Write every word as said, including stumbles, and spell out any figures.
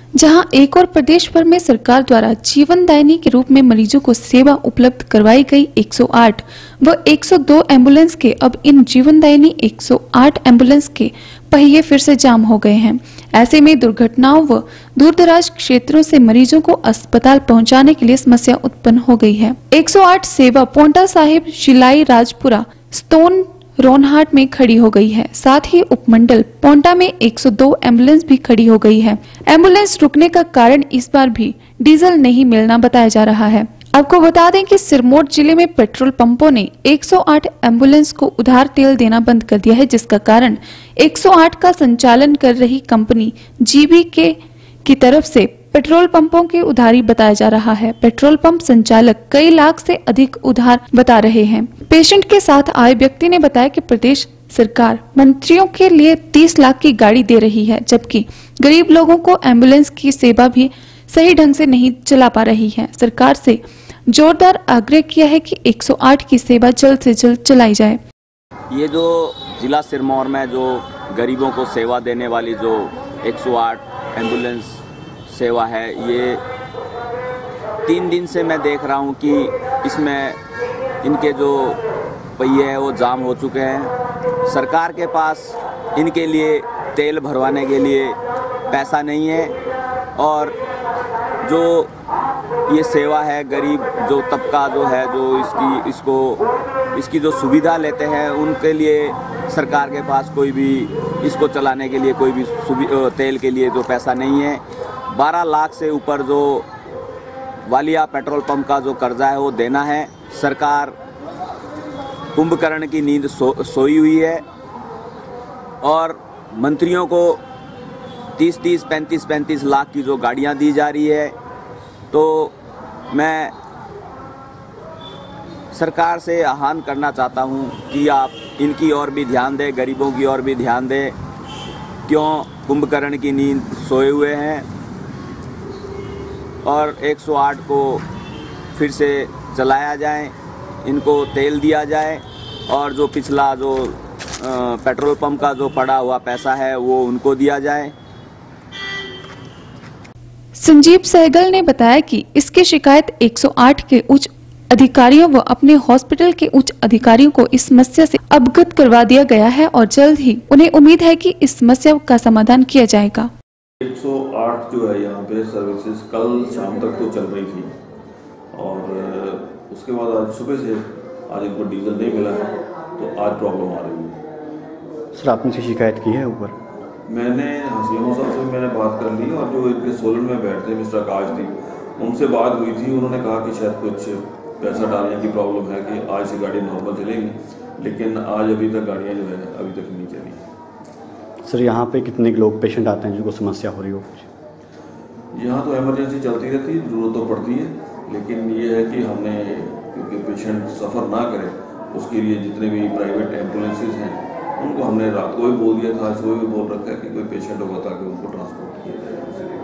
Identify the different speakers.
Speaker 1: जहां एक और प्रदेश भर में सरकार द्वारा जीवनदायिनी के रूप में मरीजों को सेवा उपलब्ध करवाई गई एक सौ आठ व एक सौ दो एम्बुलेंस के अब इन जीवनदायिनी एक सौ आठ एम्बुलेंस के पहिए फिर से जाम हो गए हैं। ऐसे में दुर्घटनाओं व दूरदराज क्षेत्रों से मरीजों को अस्पताल पहुंचाने के लिए समस्या उत्पन्न हो गई है। एक सौ आठ सेवा पोंटा साहिब, शिलाई, राजपुरा, स्तोन, रोनहाट में खड़ी हो गई है। साथ ही उपमंडल पोंटा में एक सौ दो एम्बुलेंस भी खड़ी हो गई है। एम्बुलेंस रुकने का कारण इस बार भी डीजल नहीं मिलना बताया जा रहा है। आपको बता दें कि सिरमौर जिले में पेट्रोल पंपों ने एक सौ आठ एम्बुलेंस को उधार तेल देना बंद कर दिया है, जिसका कारण एक सौ आठ का संचालन कर रही कंपनी जीबीके की तरफ से पेट्रोल पंपों के उधारी बताया जा रहा है। पेट्रोल पंप संचालक कई लाख से अधिक उधार बता रहे हैं। पेशेंट के साथ आए व्यक्ति ने बताया कि प्रदेश सरकार मंत्रियों के लिए तीस लाख की गाड़ी दे रही है, जबकि गरीब लोगों को एम्बुलेंस की सेवा भी सही ढंग से नहीं चला पा रही है। सरकार से जोरदार आग्रह किया है कि एक सौ आठ की सेवा जल्द से जल्द चलाई जाए।
Speaker 2: ये जो जिला सिरमौर में जो गरीबों को सेवा देने वाली जो एक सौ आठ एम्बुलेंस सेवा है, ये तीन दिन से मैं देख रहा हूँ कि इसमें इनके जो पहिए हैं वो जाम हो चुके हैं। सरकार के पास इनके लिए तेल भरवाने के लिए पैसा नहीं है और जो ये सेवा है, गरीब जो तबका जो है जो इसकी इसको इसकी जो सुविधा लेते हैं उनके लिए सरकार के पास कोई भी इसको चलाने के लिए कोई भी तेल के लिए जो पैसा नहीं है। बारह लाख से ऊपर जो वालिया पेट्रोल पंप का जो कर्जा है वो देना है। सरकार कुंभकर्ण की नींद सो, सोई हुई है और मंत्रियों को तीस तीस पैंतीस पैंतीस लाख की जो गाड़ियां दी जा रही है। तो मैं सरकार से आह्वान करना चाहता हूं कि आप इनकी ओर भी ध्यान दें, गरीबों की ओर भी ध्यान दें। क्यों कुंभकर्ण की नींद सोए हुए हैं और एक सौ आठ को फिर से चलाया जाए, इनको तेल दिया जाए और जो पिछला जो पेट्रोल पंप का जो पड़ा हुआ पैसा है वो उनको दिया जाए।
Speaker 1: संजीव सहगल ने बताया कि इसकी शिकायत एक सौ आठ के उच्च अधिकारियों व अपने हॉस्पिटल के उच्च अधिकारियों को इस समस्या से अवगत करवा दिया गया है और जल्द ही उन्हें उम्मीद है कि इस समस्या का समाधान किया जाएगा।
Speaker 3: एक सौ आठ जो है यहाँ पे सर्विसेज कल शाम तक तो चल रही थी और उसके बाद आज सुबह से आज इनको डीजल नहीं मिला है तो आज प्रॉब्लम आ रही है।
Speaker 4: सर आपने से शिकायत की है ऊपर?
Speaker 3: मैंने हसीम साहब से मैंने बात कर ली और जो इनके सोलन में बैठते मिस्टर आकाश थी उनसे बात हुई थी। उन्होंने कहा कि शायद कुछ पैसा डालने की प्रॉब्लम है कि आज से गाड़ी नॉर्मल चलेंगी, लेकिन आज अभी तक गाड़ियाँ जो है अभी तक नहीं चली।
Speaker 4: सर यहाँ पे कितने लोग पेशेंट आते हैं जिनको समस्या हो रही हो कुछ?
Speaker 3: यहाँ तो इमरजेंसी चलती रहती है, ज़रूरत तो पड़ती है, लेकिन ये है कि हमने क्योंकि पेशेंट सफ़र ना करे उसके लिए जितने भी प्राइवेट एम्बुलेंसेज हैं उनको हमने रात को भी बोल दिया था, सुबह भी बोल रखा है कि कोई पेशेंट होगा ताकि उनको ट्रांसपोर्ट किया जाए।